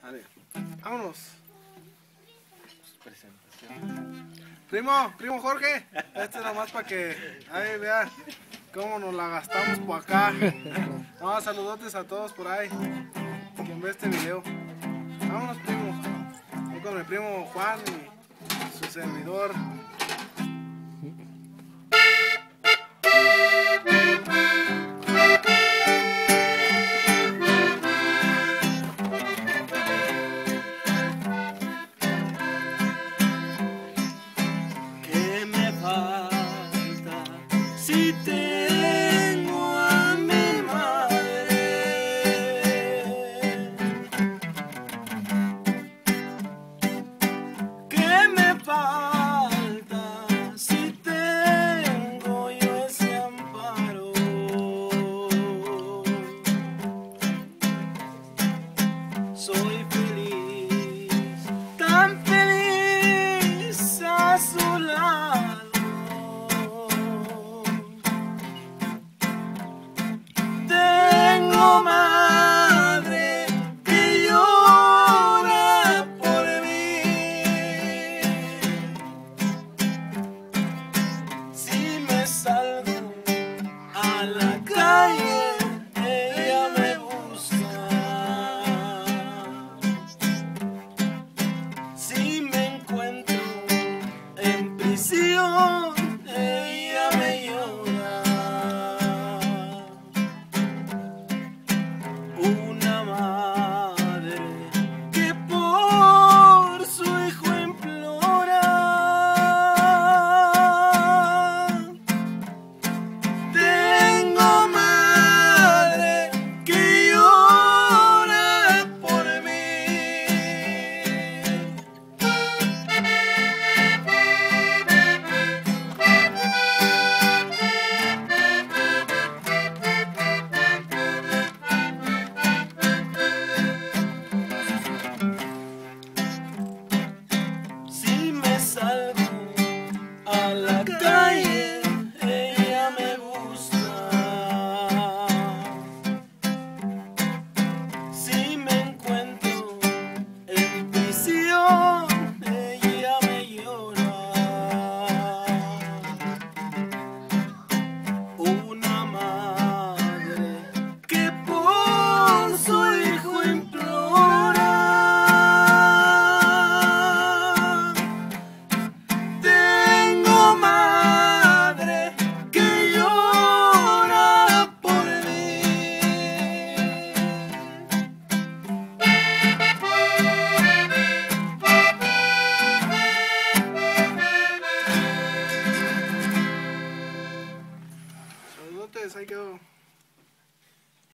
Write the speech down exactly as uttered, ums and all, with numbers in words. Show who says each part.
Speaker 1: Vale, vámonos.
Speaker 2: Presentación.
Speaker 1: Primo, primo Jorge, este es nomás para que ahí vean cómo nos la gastamos por acá. No, saludotes a todos por ahí, quien ve este video. Vámonos, primo. Voy con mi primo Juan y su servidor.
Speaker 3: Si tengo a mi madre, ¿qué me falta? Si tengo yo ese amparo, soy feliz, tan feliz a su lado. Madre que llora por mí, si me salgo a la calle ella me busca, si me encuentro en prisión ella me llora. Una madre que por su hijo implora, tengo madre que llora por mí. Salgo a la calle, ella me busca, si me encuentro en prisión, ella me llora. Una madre que por su hijo implora,
Speaker 1: Saludotes, ahí quedó.